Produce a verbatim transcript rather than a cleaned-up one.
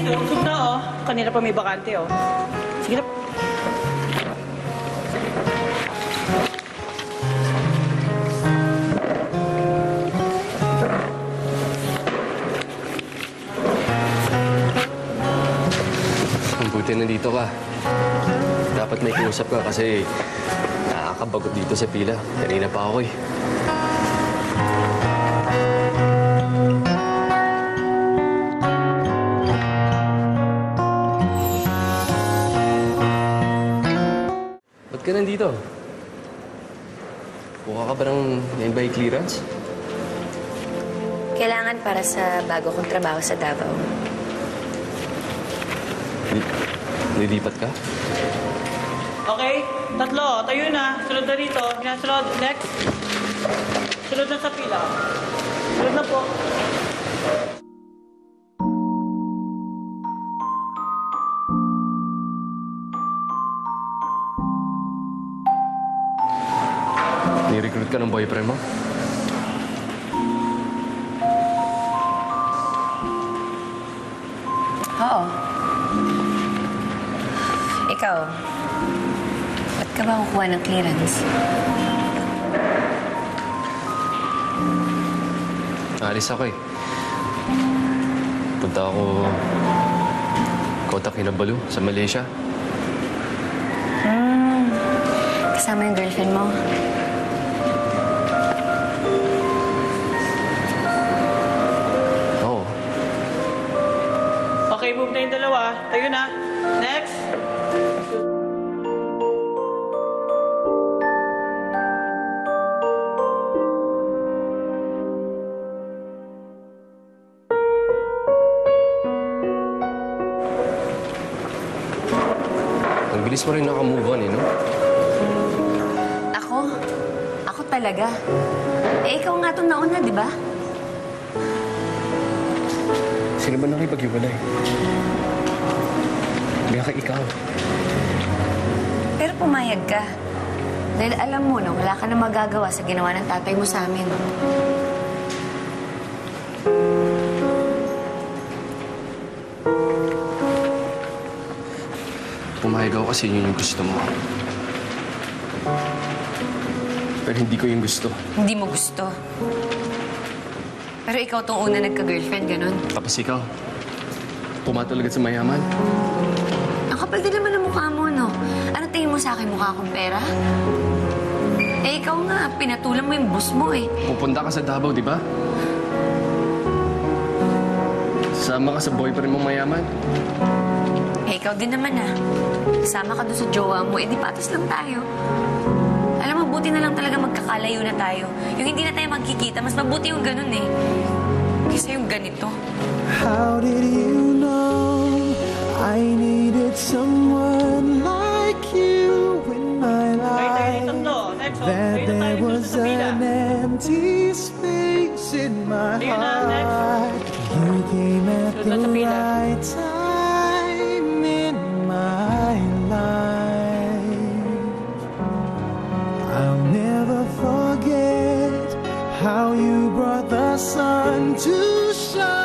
usog na, oh. Kanina pa may bakante, oh. Sige na. Buti nandito ka. Dapat may kiusap ka kasi nakakabagot dito sa pila. Kanina pa ako eh. Ba't ka nandito? Kuha ka ba ng nine-by clearance? Kailangan para sa bago kong trabaho sa Davao. Nilipat ka? Okay, tatlo. Tayo na. Sunod na dito. Pinasunod. Next. Sunod na sa pila. Sunod na po. Ni-recruit ka ng boyfriend mo? Oo. Ikaw, ba't ka ba kukuha ng clearance? Alis ako eh. Punta ako Kota Kinabalu sa Malaysia. Hmm. Kasama yung girlfriend mo? Oo. Okay, move na yung dalawa. Tayo na. Next. Ang bilis mo rin nakamove on eh, no? Ako? Ako talaga. Eh, ikaw nga itong nauna, di ba? Sino ba nakipag-iwalay? Bianca, ikaw. Pero pumayag ka. Dahil alam mo na wala ka na magagawa sa ginawa ng tatay mo sa amin. Pumayag ako kasi yun yung gusto mo. Pero hindi ko yung gusto. Hindi mo gusto. Pero ikaw tong una nagka-girlfriend, ganun. Tapos ikaw, pumatol agad sa mayaman. Ang kapal din naman ang mukha mo, no? Ano tingin mo sa akin, mukha akong pera? Eh, ikaw nga, pinatulan mo yung boss mo, eh. Pupunta ka sa Davao, di ba? Sama ka sa boyfriend mong mayaman. Eh, ikaw din naman, ah. Sama ka doon sa jowa mo, eh, di patas lang tayo. Alam mo, buti na lang talaga magkakalayo na tayo. Yung hindi na tayo magkikita, mas mabuti yung ganun, eh. Kaysa yung ganito. How did you know I needed someone like you in my life? That there was an empty space in my heart. You came at the right time in my life. I'll never forget how you brought the sun to shine